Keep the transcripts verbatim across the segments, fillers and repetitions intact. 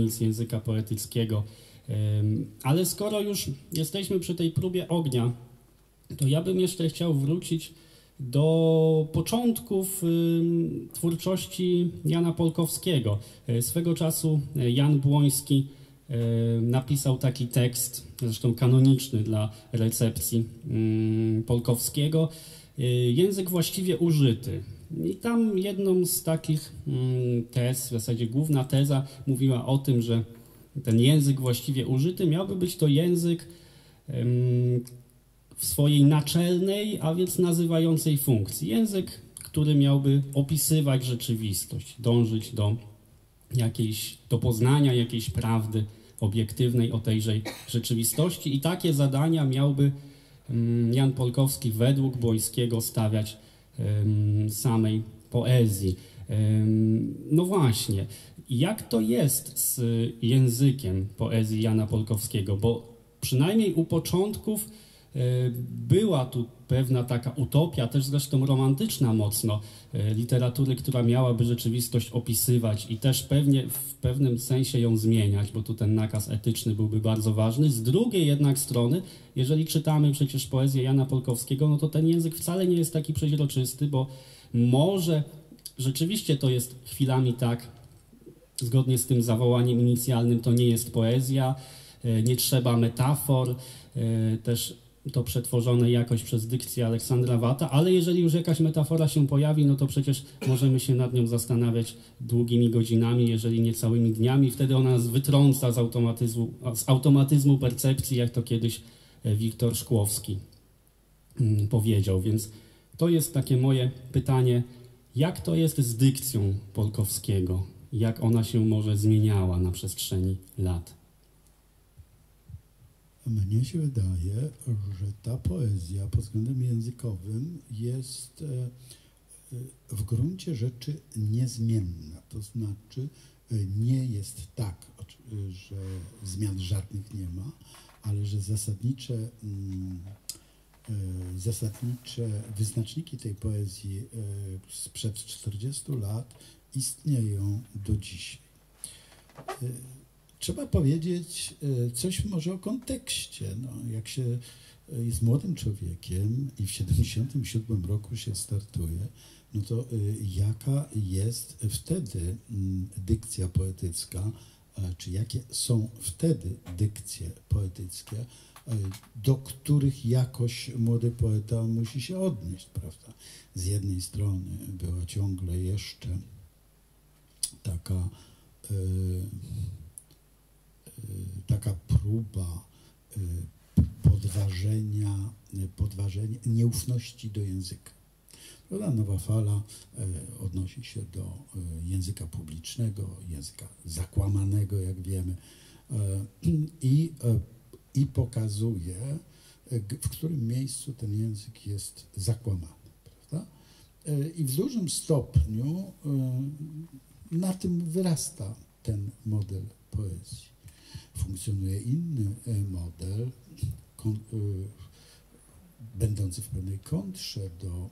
granic języka poetyckiego. Ale skoro już jesteśmy przy tej próbie ognia, to ja bym jeszcze chciał wrócić do początków twórczości Jana Polkowskiego. Swego czasu Jan Błoński napisał taki tekst, zresztą kanoniczny dla recepcji Polkowskiego, Język właściwie użyty. I tam jedną z takich tez, w zasadzie główna teza mówiła o tym, że ten język właściwie użyty miałby być to język w swojej naczelnej, a więc nazywającej funkcji. Język, który miałby opisywać rzeczywistość, dążyć do jakiejś, do poznania jakiejś prawdy obiektywnej o tejże rzeczywistości i takie zadania miałby Jan Polkowski według Błońskiego stawiać samej poezji. No właśnie, jak to jest z językiem poezji Jana Polkowskiego? Bo przynajmniej u początków była tu pewna taka utopia, też zresztą romantyczna mocno, literatury, która miałaby rzeczywistość opisywać i też pewnie w pewnym sensie ją zmieniać, bo tu ten nakaz etyczny byłby bardzo ważny. Z drugiej jednak strony, jeżeli czytamy przecież poezję Jana Polkowskiego, no to ten język wcale nie jest taki przeźroczysty, bo może rzeczywiście to jest chwilami tak, zgodnie z tym zawołaniem inicjalnym, to nie jest poezja, nie trzeba metafor, też to przetworzone jakoś przez dykcję Aleksandra Wata, ale jeżeli już jakaś metafora się pojawi, no to przecież możemy się nad nią zastanawiać długimi godzinami, jeżeli nie całymi dniami. Wtedy ona nas wytrąca z automatyzmu, z automatyzmu percepcji, jak to kiedyś Wiktor Szkłowski powiedział. Więc to jest takie moje pytanie, jak to jest z dykcją Polkowskiego? Jak ona się może zmieniała na przestrzeni lat? Mnie się wydaje, że ta poezja pod względem językowym jest w gruncie rzeczy niezmienna. To znaczy nie jest tak, że zmian żadnych nie ma, ale że zasadnicze, zasadnicze wyznaczniki tej poezji sprzed czterdziestu lat istnieją do dzisiaj. Trzeba powiedzieć coś może o kontekście. No, jak się jest młodym człowiekiem i w siedemdziesiątym siódmym roku się startuje, no to jaka jest wtedy dykcja poetycka, czy jakie są wtedy dykcje poetyckie, do których jakoś młody poeta musi się odnieść, prawda? Z jednej strony była ciągle jeszcze taka taka próba podważenia, podważenia nieufności do języka. Prawda? Nowa fala odnosi się do języka publicznego, języka zakłamanego, jak wiemy, i, i pokazuje, w którym miejscu ten język jest zakłamany. Prawda? I w dużym stopniu na tym wyrasta ten model poezji. Funkcjonuje inny model, kon, będący w pewnej kontrze do,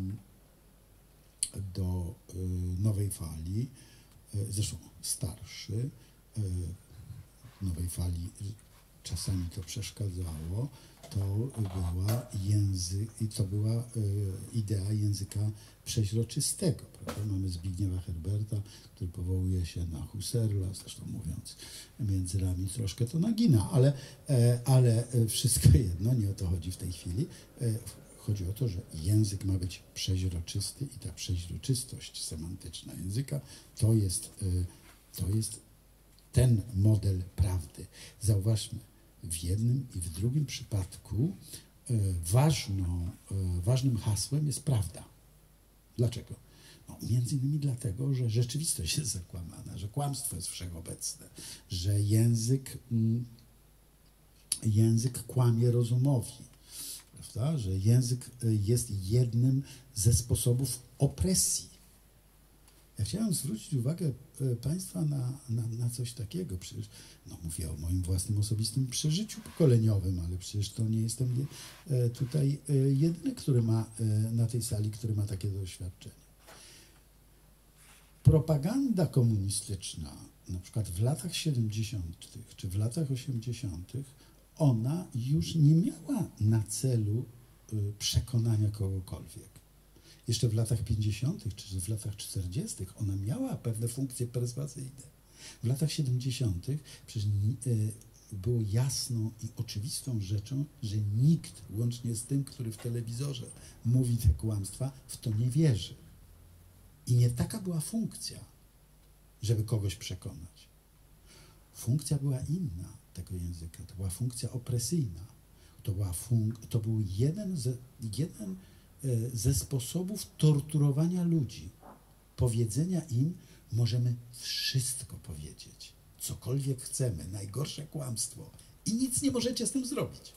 do nowej fali, zresztą starszy, nowej fali czasami to przeszkadzało, to była język, i to była idea języka przeźroczystego. Prawda? Mamy Zbigniewa Herberta, który powołuje się na Husserla, zresztą mówiąc między nami troszkę to nagina, ale, ale wszystko jedno, nie o to chodzi w tej chwili. Chodzi o to, że język ma być przeźroczysty i ta przeźroczystość semantyczna języka to jest, to jest ten model prawdy. Zauważmy, w jednym i w drugim przypadku ważną, ważnym hasłem jest prawda. Dlaczego? No, między innymi dlatego, że rzeczywistość jest zakłamana, że kłamstwo jest wszechobecne, że język, język kłamie rozumowi, prawda? Że język jest jednym ze sposobów opresji. Ja chciałem zwrócić uwagę Państwa na, na, na coś takiego. Przecież, no mówię o moim własnym osobistym przeżyciu pokoleniowym, ale przecież to nie jestem tutaj jedyny, który ma na tej sali, który ma takie doświadczenie. Propaganda komunistyczna na przykład w latach siedemdziesiątych czy w latach osiemdziesiątych ona już nie miała na celu przekonania kogokolwiek. Jeszcze w latach pięćdziesiątych czy w latach czterdziestych ona miała pewne funkcje perswazyjne. W latach siedemdziesiątych przecież było jasną i oczywistą rzeczą, że nikt, łącznie z tym, który w telewizorze mówi te kłamstwa, w to nie wierzy. I nie taka była funkcja, żeby kogoś przekonać. Funkcja była inna tego języka. To była funkcja opresyjna. To, była funk to był jeden ze, jeden ze sposobów torturowania ludzi. Powiedzenia im, możemy wszystko powiedzieć. Cokolwiek chcemy. Najgorsze kłamstwo. I nic nie możecie z tym zrobić.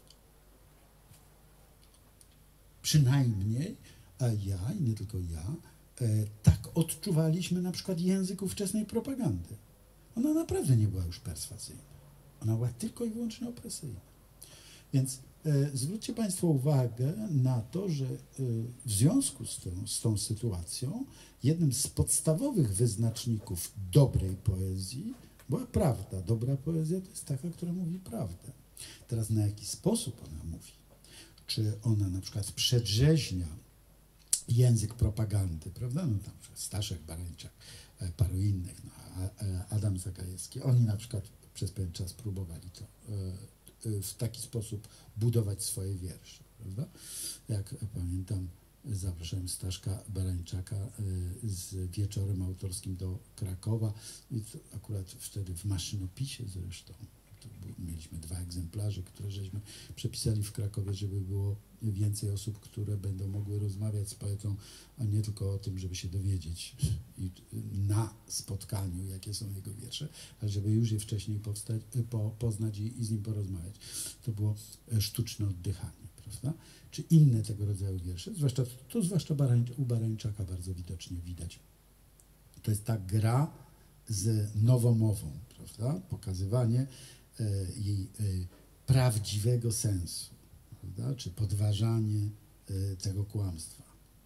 Przynajmniej, a ja i nie tylko ja, e, tak odczuwaliśmy na przykład język ówczesnej propagandy. Ona naprawdę nie była już perswazyjna. Ona była tylko i wyłącznie opresyjna. Więc e, zwróćcie Państwo uwagę na to, że e, w związku z tą, z tą sytuacją jednym z podstawowych wyznaczników dobrej poezji była prawda. Dobra poezja to jest taka, która mówi prawdę. Teraz na jaki sposób ona mówi? Czy ona na przykład przedrzeźnia język propagandy, prawda? No tam Staszek Barańczak, paru innych, no, Adam Zagajewski, oni na przykład przez pewien czas próbowali to w taki sposób budować swoje wiersze, prawda? Jak pamiętam, zapraszałem Staszka Barańczaka z wieczorem autorskim do Krakowa i akurat wtedy w maszynopisie zresztą, mieliśmy dwa egzemplarze, które żeśmy przepisali w Krakowie, żeby było więcej osób, które będą mogły rozmawiać z poetą, a nie tylko o tym, żeby się dowiedzieć i na spotkaniu, jakie są jego wiersze, ale żeby już je wcześniej powstać, po, poznać i, i z nim porozmawiać. To było sztuczne oddychanie, prawda? Czy inne tego rodzaju wiersze, zwłaszcza, to zwłaszcza Barań, u Barańczaka bardzo widocznie widać. To jest ta gra z nowomową, prawda? Pokazywanie jej prawdziwego sensu, prawda? Czy podważanie tego kłamstwa.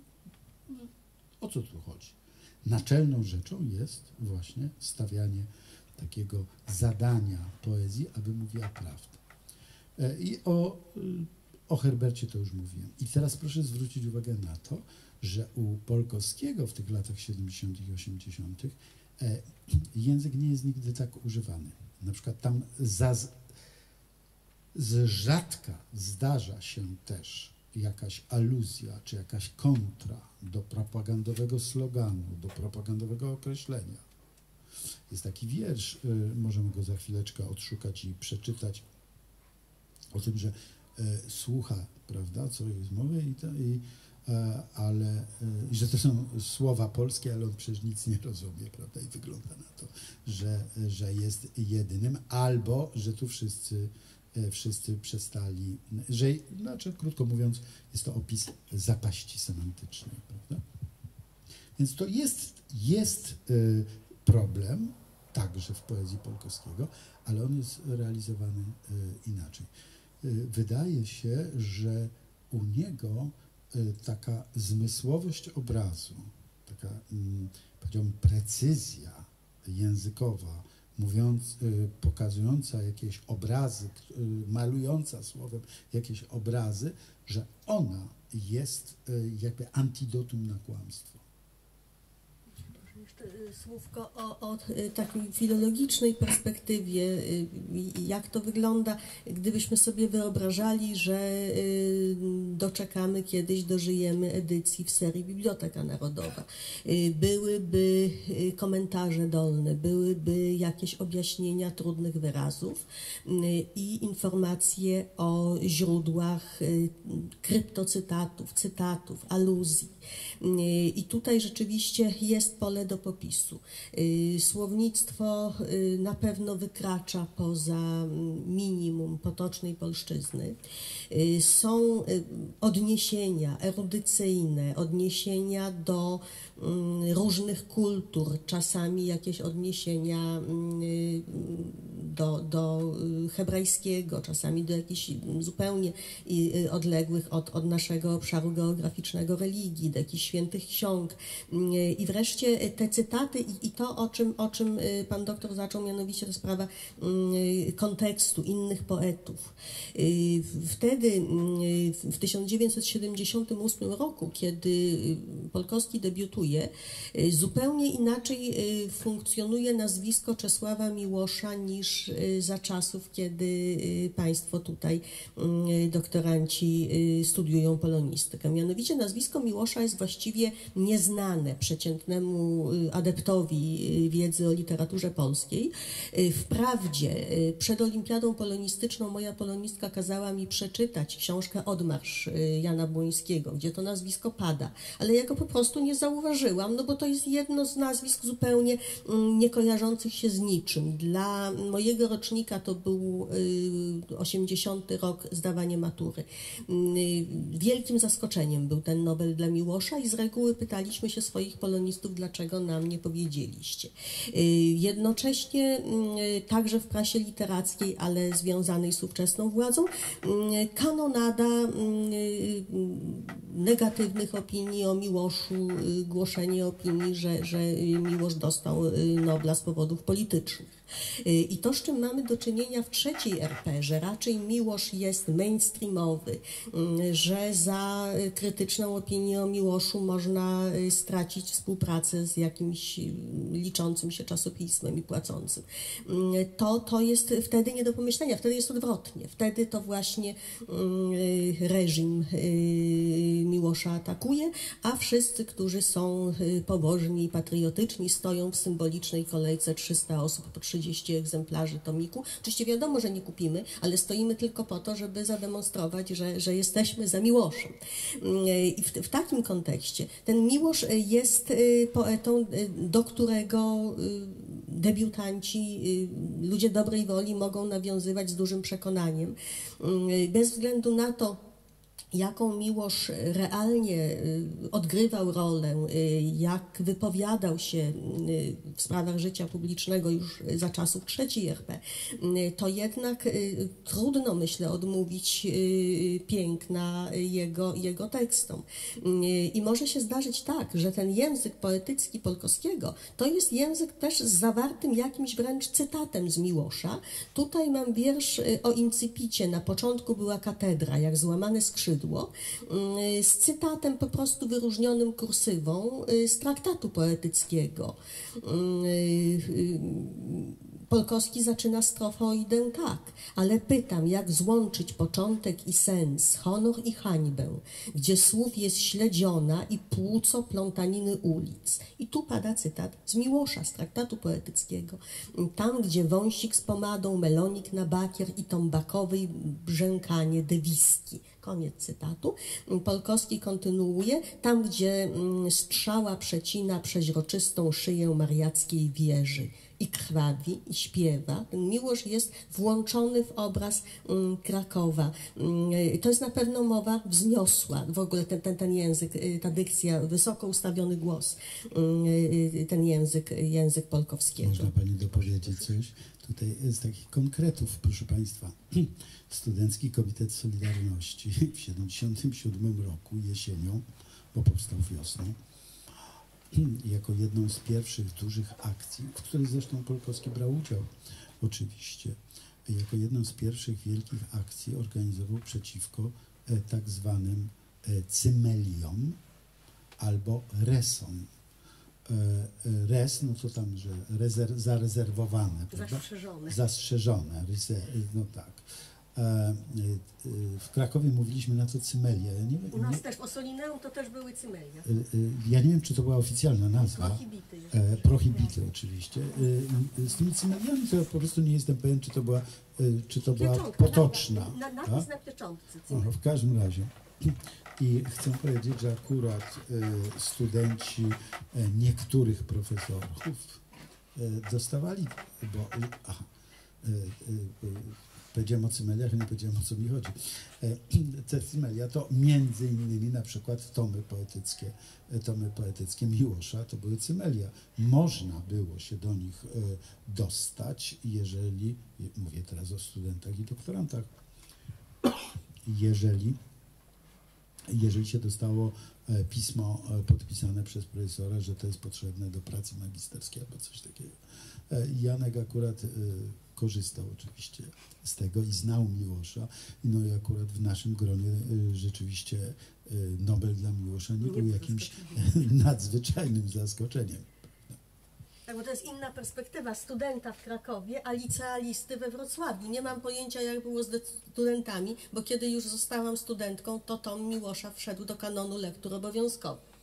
O co tu chodzi? Naczelną rzeczą jest właśnie stawianie takiego zadania poezji, aby mówiła prawdę. I o, o Herbercie to już mówiłem. I teraz proszę zwrócić uwagę na to, że u Polkowskiego w tych latach siedemdziesiątych i osiemdziesiątych język nie jest nigdy tak używany. Na przykład tam za, z rzadka zdarza się też jakaś aluzja, czy jakaś kontra do propagandowego sloganu, do propagandowego określenia. Jest taki wiersz, y, możemy go za chwileczkę odszukać i przeczytać, o tym, że y, słucha, prawda, co jest mowy, i, to, i, y, ale, y, że to są słowa polskie, ale on przecież nic nie rozumie, prawda, i wygląda na to, że, że jest jedynym, albo, że tu wszyscy wszyscy przestali, że, znaczy, krótko mówiąc, jest to opis zapaści semantycznej, prawda? Więc to jest, jest y, problem, także w poezji Polkowskiego, ale on jest realizowany y, inaczej. Y, wydaje się, że u niego y, taka zmysłowość obrazu, taka, y, powiedziałbym, precyzja językowa, mówiąc, y, pokazująca jakieś obrazy, y, malująca słowem jakieś obrazy, że ona jest y, jakby antidotum na kłamstwo. Jeszcze słówko o, o takiej filologicznej perspektywie, jak to wygląda, gdybyśmy sobie wyobrażali, że doczekamy kiedyś, dożyjemy edycji w serii Biblioteka Narodowa. Byłyby komentarze dolne, byłyby jakieś objaśnienia trudnych wyrazów i informacje o źródłach kryptocytatów, cytatów, aluzji. I tutaj rzeczywiście jest pole do popisu. Słownictwo na pewno wykracza poza minimum potocznej polszczyzny. Są odniesienia erudycyjne, odniesienia do różnych kultur, czasami jakieś odniesienia do, do hebrajskiego, czasami do jakichś zupełnie odległych od, od naszego obszaru geograficznego religii, do jakichś świętych ksiąg. I wreszcie te cytaty i, i to, o czym, o czym pan doktor zaczął, mianowicie to sprawa kontekstu innych poetów. Wtedy, w tysiąc dziewięćset siedemdziesiątym ósmym roku, kiedy Polkowski debiutuje, zupełnie inaczej funkcjonuje nazwisko Czesława Miłosza niż za czasów, kiedy państwo tutaj, doktoranci, studiują polonistykę. Mianowicie nazwisko Miłosza jest właściwie nieznane przeciętnemu adeptowi wiedzy o literaturze polskiej. Wprawdzie przed Olimpiadą Polonistyczną moja polonistka kazała mi przeczytać książkę Odmarsz Jana Błońskiego, gdzie to nazwisko pada, ale ja go po prostu nie zauważyłam, no bo to jest jedno z nazwisk zupełnie nie kojarzących się z niczym. Dla mojego rocznika to był osiemdziesiąty rok, zdawanie matury. Wielkim zaskoczeniem był ten Nobel dla Miłosza i z reguły pytaliśmy się swoich polonistów, dlaczego nam nie powiedzieliście. Jednocześnie także w prasie literackiej, ale związanej z ówczesną władzą, kanonada negatywnych opinii o Miłoszu, głoszenie opinii, że, że Miłosz dostał Nobla z powodów politycznych. I to, z czym mamy do czynienia w trzeciej R P, że raczej Miłosz jest mainstreamowy, że za krytyczną opinię o Miłoszu można stracić współpracę z jakimś liczącym się czasopismem i płacącym. To, to jest wtedy nie do pomyślenia, wtedy jest odwrotnie. Wtedy to właśnie reżim Miłosza atakuje, a wszyscy, którzy są pobożni i patriotyczni, stoją w symbolicznej kolejce trzysta osób po trzydzieści egzemplarzy tomiku. Oczywiście wiadomo, że nie kupimy, ale stoimy tylko po to, żeby zademonstrować, że, że jesteśmy za Miłoszem. I w, w takim kontekście ten Miłosz jest poetą, do którego debiutanci, ludzie dobrej woli mogą nawiązywać z dużym przekonaniem. Bez względu na to, jaką Miłosz realnie odgrywał rolę, jak wypowiadał się w sprawach życia publicznego już za czasów trzeciej R P, to jednak trudno, myślę, odmówić piękna jego, jego tekstom. I może się zdarzyć tak, że ten język poetycki Polkowskiego to jest język też z zawartym jakimś wręcz cytatem z Miłosza. Tutaj mam wiersz o incypicie. Na początku była katedra, jak złamane skrzydło, z cytatem po prostu wyróżnionym kursywą z traktatu poetyckiego. Polkowski zaczyna strofoidę tak, ale pytam, jak złączyć początek i sens, honor i hańbę, gdzie słów jest śledziona i płuco plątaniny ulic. I tu pada cytat z Miłosza, z traktatu poetyckiego. Tam, gdzie wąsik z pomadą, melonik na bakier i tombakowej brzękanie dewiski. Koniec cytatu. Polkowski kontynuuje. Tam, gdzie strzała przecina przeźroczystą szyję mariackiej wieży i krwawi, i śpiewa. Ten Miłosz jest włączony w obraz um, Krakowa. Um, to jest na pewno mowa wzniosła. W ogóle ten, ten, ten język, ta dykcja, wysoko ustawiony głos, um, ten język, język Polkowskiego. Można Pani dopowiedzieć coś? Tutaj z takich konkretów, proszę Państwa. Studencki Komitet Solidarności w tysiąc dziewięćset siedemdziesiątym siódmym roku jesienią, bo powstał wiosną, jako jedną z pierwszych dużych akcji, w której zresztą Polkowski brał udział oczywiście, jako jedną z pierwszych wielkich akcji organizował przeciwko e, tak zwanym e, cymeliom albo resom. E, e, res, no to tam, że rezer, zarezerwowane, prawda? Zastrzeżone. Zastrzeżone, no tak. W Krakowie mówiliśmy na to cymelia. Ja nie, U nas nie, też, w Ossolineum to też były cymelia. Ja nie wiem, czy to była oficjalna nazwa. Prohibity. E, prohibity oczywiście. Z tymi cymeliami to ja po prostu nie jestem pewien, czy to była, czy to była potoczna. Na, na, napis na pieczątce. Aha, w każdym razie. I chcę powiedzieć, że akurat e, studenci e, niektórych profesorów e, dostawali, bo aha, e, e, powiedziałem o cymeliach, a nie powiedziałem, o co mi chodzi. Te cymelia to między innymi na przykład tomy poetyckie, tomy poetyckie Miłosza, to były cymelia. Można było się do nich dostać, jeżeli, mówię teraz o studentach i doktorantach, jeżeli, jeżeli się dostało pismo podpisane przez profesora, że to jest potrzebne do pracy magisterskiej albo coś takiego. Janek akurat korzystał oczywiście z tego i znał Miłosza. No i akurat w naszym gronie rzeczywiście Nobel dla Miłosza nie był jakimś nadzwyczajnym zaskoczeniem. Tak, bo to jest inna perspektywa studenta w Krakowie, a licealisty we Wrocławiu. Nie mam pojęcia, jak było z studentami, bo kiedy już zostałam studentką, to tom Miłosza wszedł do kanonu lektur obowiązkowych.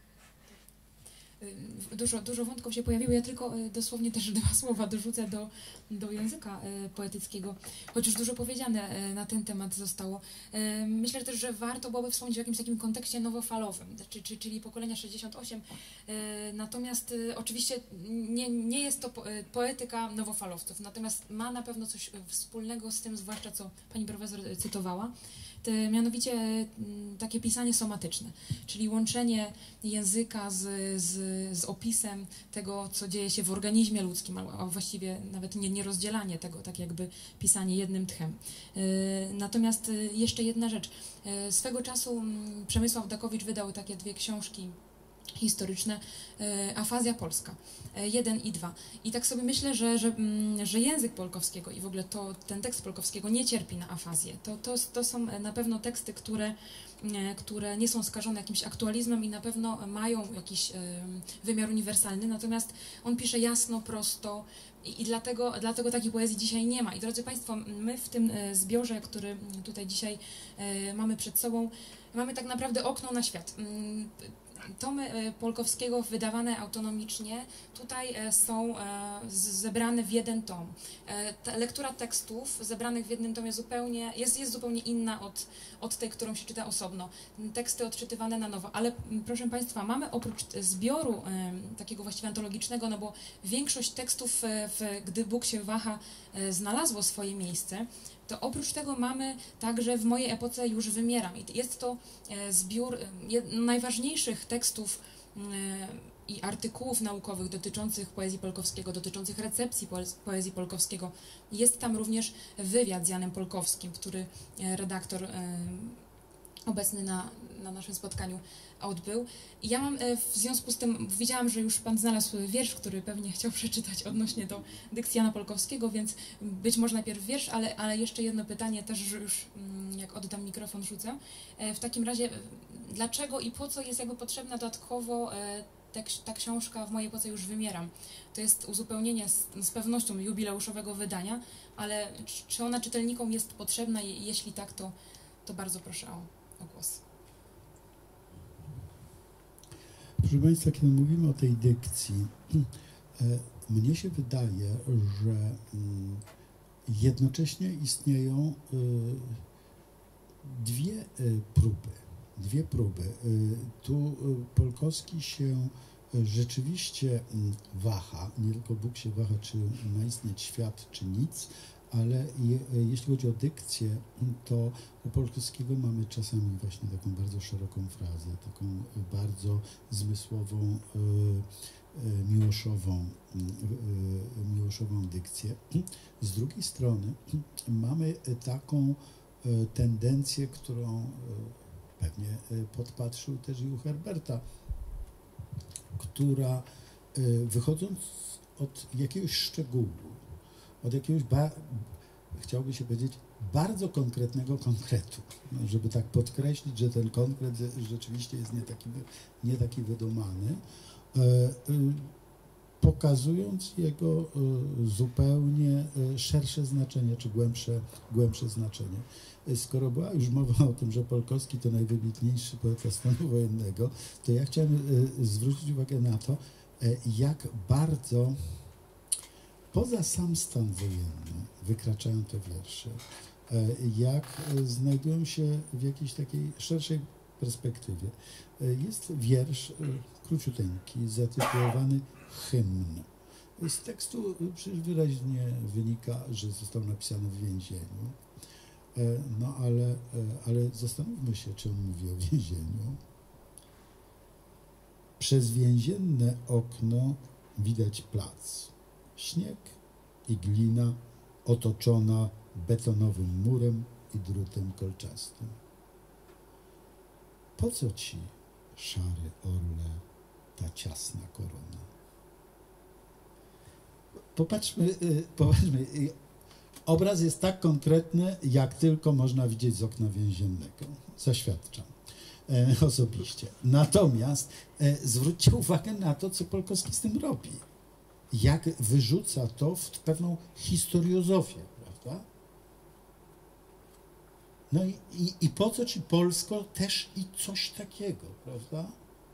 Dużo, dużo wątków się pojawiło. Ja tylko dosłownie też dwa słowa dorzucę do, do języka poetyckiego, choć już dużo powiedziane na ten temat zostało. Myślę też, że warto byłoby wspomnieć o jakimś takim kontekście nowofalowym, czyli pokolenia sześćdziesiąt osiem. Natomiast oczywiście nie, nie jest to poetyka nowofalowców, natomiast ma na pewno coś wspólnego z tym, zwłaszcza co pani profesor cytowała. Mianowicie takie pisanie somatyczne, czyli łączenie języka z, z, z opisem tego, co dzieje się w organizmie ludzkim, a właściwie nawet nie, nie rozdzielanie tego, tak jakby pisanie jednym tchem. Natomiast jeszcze jedna rzecz. Swego czasu Przemysław Dakowicz wydał takie dwie książki historyczne, Afazja Polska, jeden i dwa. I tak sobie myślę, że, że, że język Polkowskiego i w ogóle to, ten tekst Polkowskiego nie cierpi na afazję. To, to, to są na pewno teksty, które, które nie są skażone jakimś aktualizmem i na pewno mają jakiś wymiar uniwersalny, natomiast on pisze jasno, prosto i, i dlatego, dlatego takiej poezji dzisiaj nie ma. I drodzy Państwo, my w tym zbiorze, który tutaj dzisiaj mamy przed sobą, mamy tak naprawdę okno na świat. Tomy Polkowskiego wydawane autonomicznie tutaj są zebrane w jeden tom. Ta lektura tekstów zebranych w jednym tomie zupełnie, jest, jest zupełnie inna od, od tej, którą się czyta osobno. Teksty odczytywane na nowo, ale proszę Państwa, mamy oprócz zbioru takiego właściwie antologicznego, no bo większość tekstów, w, gdy Bóg się waha, znalazło swoje miejsce, to oprócz tego mamy także W mojej epoce już wymieram. I jest to zbiór najważniejszych tekstów i artykułów naukowych dotyczących poezji Polkowskiego, dotyczących recepcji poezji Polkowskiego. Jest tam również wywiad z Janem Polkowskim, który redaktor obecny na, na naszym spotkaniu odbył. I ja mam w związku z tym, widziałam, że już Pan znalazł wiersz, który pewnie chciał przeczytać odnośnie do dykcji Jana Polkowskiego, więc być może najpierw wiersz, ale, ale jeszcze jedno pytanie, też już jak oddam mikrofon rzucę. W takim razie, dlaczego i po co jest jakby potrzebna dodatkowo ta, ta książka W mojej epoce już wymieram? To jest uzupełnienie z, z pewnością jubileuszowego wydania, ale czy ona czytelnikom jest potrzebna i jeśli tak, to, to bardzo proszę o, o głos. Proszę Państwa, kiedy mówimy o tej dykcji, mnie się wydaje, że jednocześnie istnieją dwie próby. Dwie próby. Tu Polkowski się rzeczywiście waha, nie tylko Bóg się waha, czy ma istnieć świat, czy nic, ale je, jeśli chodzi o dykcję, to u Polkowskiego mamy czasami właśnie taką bardzo szeroką frazę, taką bardzo zmysłową, miłoszową, miłoszową dykcję. Z drugiej strony mamy taką tendencję, którą pewnie podpatrzył też i u Herberta, która wychodząc od jakiegoś szczegółu, od jakiegoś, ba, chciałoby się powiedzieć, bardzo konkretnego konkretu, no, żeby tak podkreślić, że ten konkret rzeczywiście jest nie taki, nie taki wydumany, e, e, pokazując jego e, zupełnie e, szersze znaczenie, czy głębsze, głębsze znaczenie. E, skoro była już mowa o tym, że Polkowski to najwybitniejszy poeta stanu wojennego, to ja chciałem e, zwrócić uwagę na to, e, jak bardzo poza sam stan wojenny wykraczają te wiersze, jak znajdują się w jakiejś takiej szerszej perspektywie. Jest wiersz króciuteńki, zatytułowany Hymn. Z tekstu przecież wyraźnie wynika, że został napisany w więzieniu. No ale, ale zastanówmy się, czy on mówi o więzieniu. Przez więzienne okno widać plac. Śnieg i glina otoczona betonowym murem i drutem kolczastym. Po co ci, szary orle, ta ciasna korona? Popatrzmy, popatrzmy, obraz jest tak konkretny, jak tylko można widzieć z okna więziennego. Zaświadczam e, osobiście. Natomiast e, zwróćcie uwagę na to, co Polkowski z tym robi. Jak wyrzuca to w pewną historiozofię, prawda? No i, i, i po co ci Polsko też i coś takiego, prawda?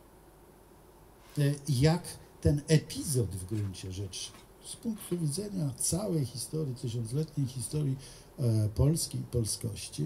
E, jak ten epizod w gruncie rzeczy z punktu widzenia całej historii, tysiącletniej historii e, Polski i polskości,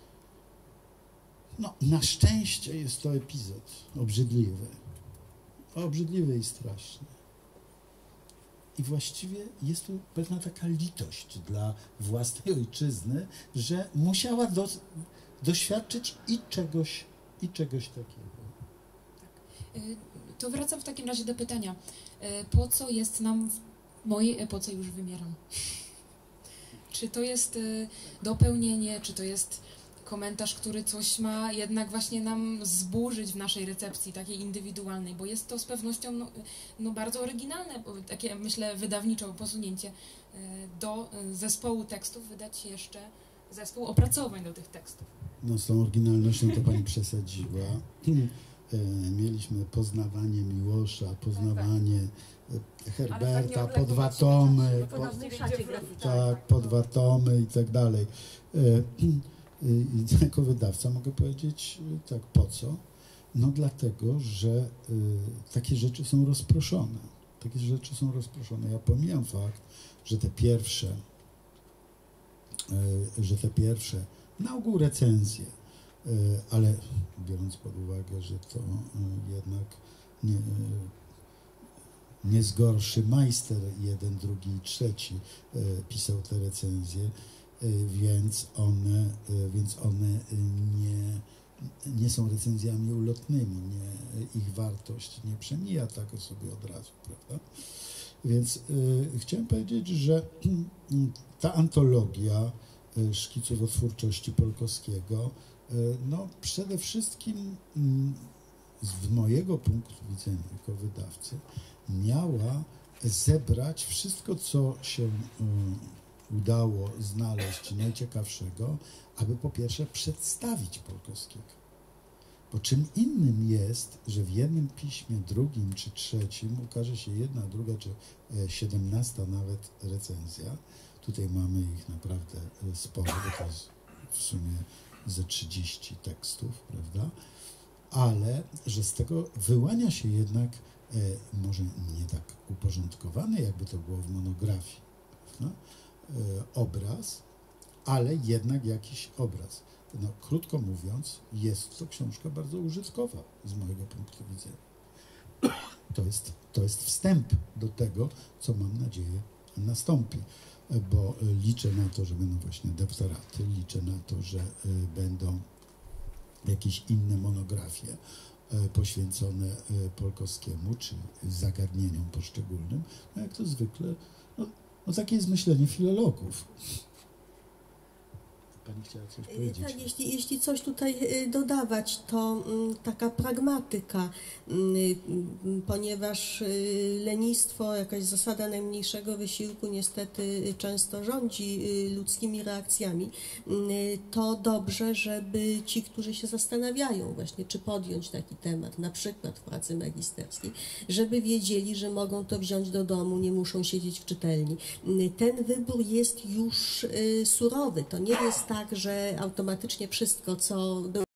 no na szczęście jest to epizod obrzydliwy, obrzydliwy i straszny. I właściwie jest tu pewna taka litość dla własnej ojczyzny, że musiała do, doświadczyć i czegoś, i czegoś takiego. Tak. To wracam w takim razie do pytania, po co jest nam w mojej epoce już wymieram? Czy to jest dopełnienie, czy to jest komentarz, który coś ma jednak właśnie nam zburzyć w naszej recepcji takiej indywidualnej, bo jest to z pewnością no, no bardzo oryginalne, takie myślę wydawniczo posunięcie do zespołu tekstów, wydać jeszcze zespół opracowań do tych tekstów. No z tą oryginalnością to pani przesadziła. Mieliśmy poznawanie Miłosza, poznawanie Herberta, po dwa tomy, po, tak, po dwa tomy i tak dalej. I jako wydawca mogę powiedzieć tak, po co? No dlatego, że y, takie rzeczy są rozproszone. Takie rzeczy są rozproszone. Ja pomijam fakt, że te pierwsze, y, że te pierwsze, na ogół recenzje, y, ale biorąc pod uwagę, że to y, jednak nie, y, nie z gorszy majster, jeden, drugi i trzeci y, pisał te recenzje, więc one, więc one nie, nie są recenzjami ulotnymi, nie, ich wartość nie przemija tak o sobie od razu, prawda? Więc y, chciałem powiedzieć, że ta antologia szkiców o twórczości Polkowskiego, y, no przede wszystkim y, z mojego punktu widzenia jako wydawcy miała zebrać wszystko, co się y, udało znaleźć najciekawszego, aby po pierwsze przedstawić Polkowskiego. Bo czym innym jest, że w jednym piśmie, drugim czy trzecim ukaże się jedna, druga czy siedemnasta nawet recenzja. Tutaj mamy ich naprawdę sporo, bo to jest w sumie ze trzydzieści tekstów, prawda? Ale że z tego wyłania się jednak e, może nie tak uporządkowany, jakby to było w monografii, prawda? Obraz, ale jednak jakiś obraz. No, krótko mówiąc, jest to książka bardzo użytkowa z mojego punktu widzenia. To jest, to jest wstęp do tego, co mam nadzieję nastąpi, bo liczę na to, że będą właśnie doktoraty, liczę na to, że będą jakieś inne monografie poświęcone Polkowskiemu, czy zagadnieniom poszczególnym, no jak to zwykle, no, no takie jest myślenie filologów. Pani chciała coś powiedzieć? Tak, jeśli, jeśli coś tutaj dodawać, to taka pragmatyka, ponieważ lenistwo, jakaś zasada najmniejszego wysiłku niestety często rządzi ludzkimi reakcjami, to dobrze, żeby ci, którzy się zastanawiają właśnie, czy podjąć taki temat, na przykład w pracy magisterskiej, żeby wiedzieli, że mogą to wziąć do domu, nie muszą siedzieć w czytelni. Ten wybór jest już surowy, to nie jest tak, że automatycznie wszystko, co było